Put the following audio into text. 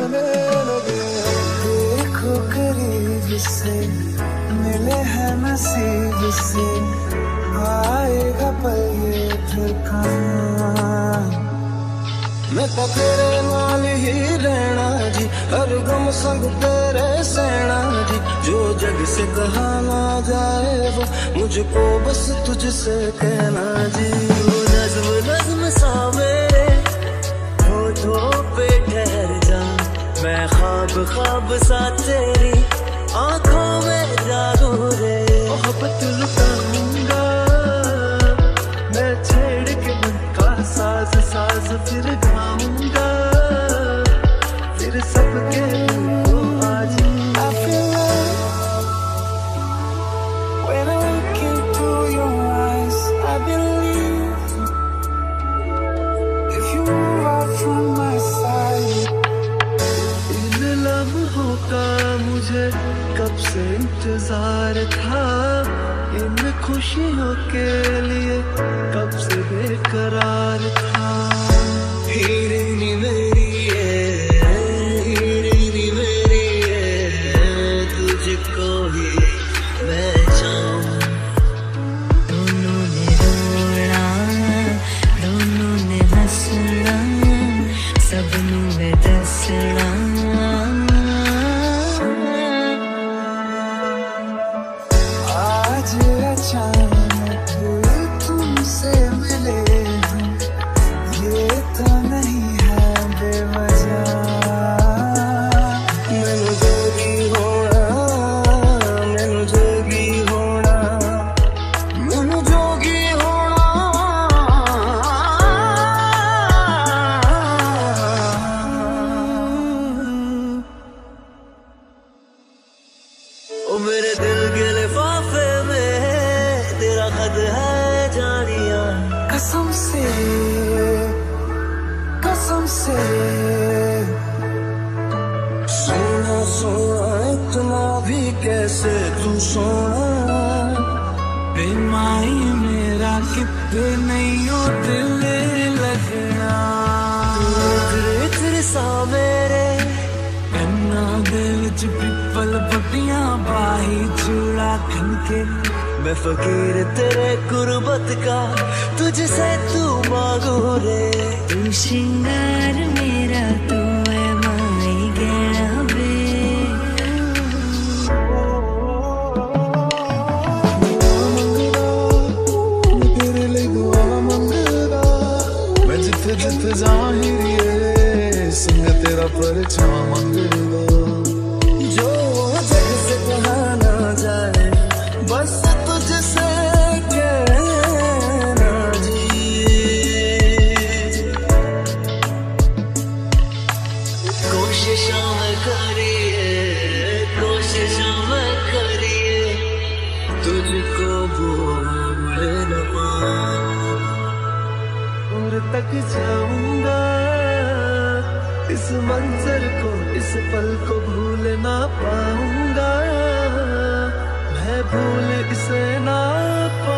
लगने लगे। देखो करीब से मिले हैं नसीब से, आएगा पल ये फिर कहाँ। मैं तो तेरे नाल ही रहना जी, हर गम संग तेरे सहना जी। जो जग से कहा ना जाए वो मुझको बस तुझसे कहना जी। वो नज़्म नज़्म सा मेरे होठों पे ठहर जा, मैं ख्वाब ख्वाब सा तेरी आंखों में जागू रे। मोहब्बत लुटाऊंगा मैं छेड़ के मन का साज साज, फिर गाऊंगा फिर सबके को आज। I feel like when I look into your eyes, I believe if you move out from my side। इन लम्हों का मुझे कब से इंतजार था, इन खुशियों के लिए कब से बेकरार था। हीरे नी मेरी हीरे मेरी तुझको ही मैं चाहूं। दोनों ने रोना दोनों ने हंसना, सबनू है दसना। आज अचानक तुमसे मिले हम, ये तो नहीं है बेवजह। मैनू जोगी होना मैनू जोगी होना मैनू जोगी होना। ओ मेरे दिल के लिफाफे में तेरा खत है जानिया। कसम से सोना सोना इतना भी कैसे तू सोना। बेमाई मेरा कितने नहीं हो दिल लगना। तेरे सा मेरे कन्ना दे विच पिपल पट्टियां बाही चूड़ा खनके। मैं फकीर तेरे गुरबत का तुझसे तू मांगू रे। तू श्रृंगार मेरा तू है माई गहना वे। तेरे लिए दुआ मंगदा, मैं जिथे जिथे जाहिर संग तेरा परछा मंगदा। जो जग से कहा ना जाए बस तुझसे कहना जी। कोशिशों में करिए तुझको भूल न पाऊं। और तक जाऊंगा इस मंजर को, इस पल को भूल ना पाऊंगा। मैं भूल इसे ना पाऊंगा।